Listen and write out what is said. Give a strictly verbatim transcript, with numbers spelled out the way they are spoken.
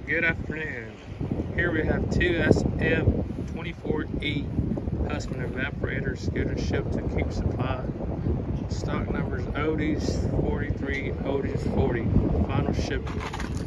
Good afternoon. Here we have two S M twenty-four E Husband evaporators scheduled to ship to Keep Supply. Stock numbers O D S forty-three, O D S forty. Final shipping.